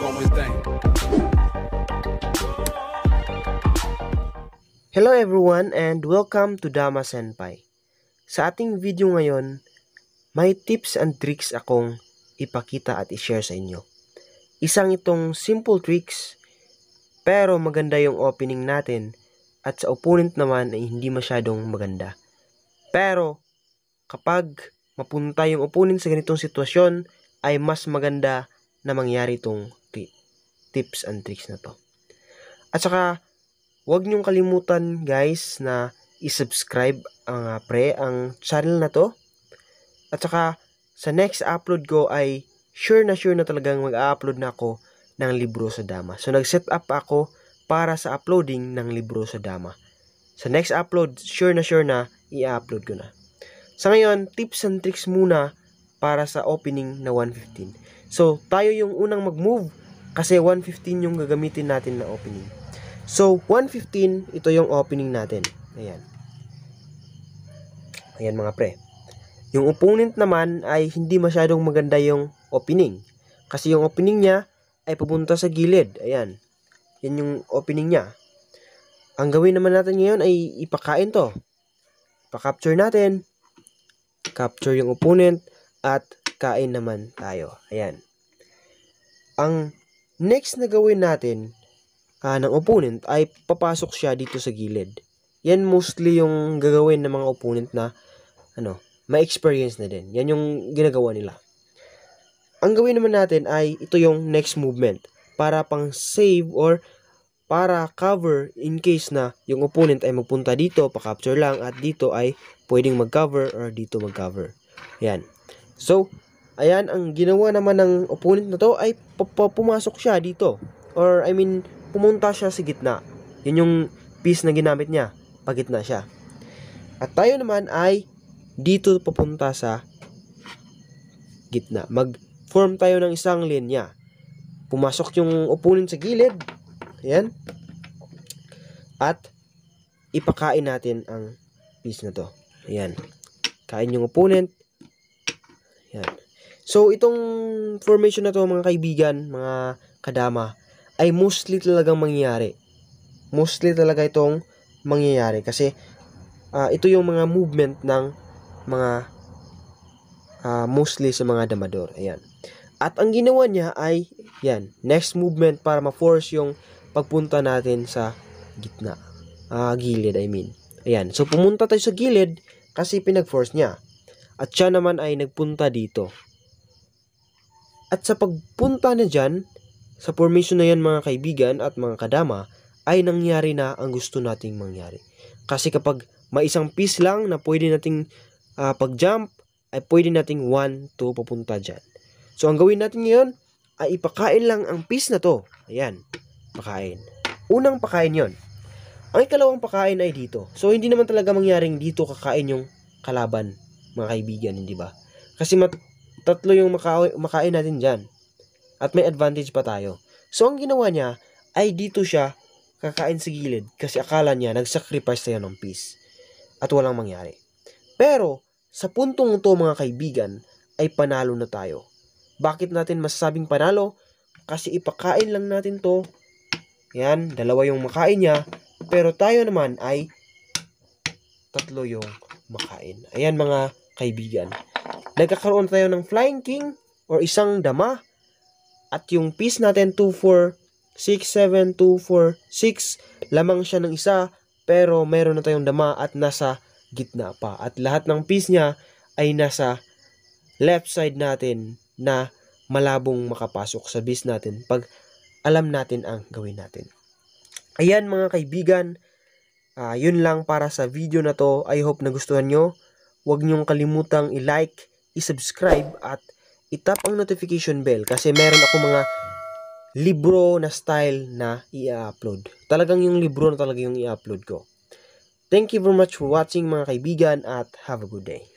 Hello everyone and welcome to Dama Senpai. Sa ating video ngayon, may tips and tricks akong ipakita at i-share sa inyo. Isang itong simple tricks, pero maganda yung opening natin at sa opponent naman ay hindi masyadong maganda. Pero kapag mapunta yung opponent sa ganitong sitwasyon, ay mas maganda na mangyari itong tips and tricks na to. At saka, huwag niyong kalimutan guys na i-subscribe ang channel na to. At saka sa next upload ko ay sure na talagang mag-upload na ako ng libro sa Dama. So nag-set up ako para sa uploading ng libro sa Dama. Sa next upload, sure na i-upload ko na. Sa ngayon, tips and tricks muna para sa opening na 115. So tayo yung unang mag-move kasi 115 yung gagamitin natin na opening. So, 115, ito yung opening natin. Ayan. Ayan mga pre. Yung opponent naman ay hindi masyadong maganda yung opening. Kasi yung opening niya ay papunta sa gilid. Ayan. Yan yung opening niya. Ang gawin naman natin ngayon ay ipakain to. Pa-capture natin. Capture yung opponent at kain naman tayo. Ayan. Ang next na gawin natin ng opponent ay papasok siya dito sa gilid. Yan mostly yung gagawin ng mga opponent na may experience na din. Yan yung ginagawa nila. Ang gawin naman natin ay ito yung next movement para pang save or para cover in case na yung opponent ay magpunta dito, pa-capture lang at dito ay pwedeng mag-cover or dito mag-cover. Yan. So, ayan ang ginawa naman ng opponent na to ay pumasok siya dito. Or I mean, pumunta siya sa gitna. Yun yung piece na ginamit niya. Pagitna siya. At tayo naman ay dito papunta sa gitna. Mag-form tayo ng isang linya. Pumasok yung opponent sa gilid. Ayan. At ipakain natin ang piece na to. Ayan. Kain yung opponent. Ayan. So, itong formation na to mga kaibigan, mga kadama, ay mostly talagang mangyayari. Mostly talaga itong mangyayari kasi ito yung mga movement ng mga mostly sa mga damador. Ayan. At ang ginawa niya ay yan, next movement para ma-force yung pagpunta natin sa gitna. Gilid, I mean. Ayan. So pumunta tayo sa gilid kasi pinag-force niya. At siya naman ay nagpunta dito. At sa pagpunta na dyan, sa formation na yan mga kaibigan at mga kadama, ay nangyari na ang gusto nating mangyari. Kasi kapag may isang piece lang na pwede nating pag-jump, ay pwede nating 1, 2 papunta dyan. So ang gawin natin ngayon, ay ipakain lang ang piece na to. Ayan, pakain. Unang pakain yon. Ang ikalawang pakain ay dito. So hindi naman talaga mangyaring dito kakain yung kalaban, mga kaibigan, hindi ba? Kasi tatlo yung makain natin dyan. At may advantage pa tayo. So, ang ginawa niya ay dito siya kakain sa gilid kasi akala niya nag-sacrifice tayo ng piece at walang mangyari. Pero, sa puntong ito mga kaibigan, ay panalo na tayo. Bakit natin masasabing panalo? Kasi ipakain lang natin to. Yan, dalawa yung makain niya. Pero tayo naman ay tatlo yung makain. Ayan mga kaibigan. Nagkakaroon tayo ng flying king or isang dama. At yung piece natin, 2, 4, 6, 7, 2, 4, 6, lamang siya ng isa, pero meron na tayong dama at nasa gitna pa. At lahat ng piece niya ay nasa left side natin na malabong makapasok sa piece natin pag alam natin ang gawin natin. Ayan mga kaibigan, yun lang para sa video na to. I hope nagustuhan nyo. Huwag nyong kalimutang i-like, i-subscribe at i-tap ang notification bell kasi meron ako mga libro na style na i-upload. Talagang yung libro na talaga yung i-upload ko. Thank you very much for watching mga kaibigan at have a good day.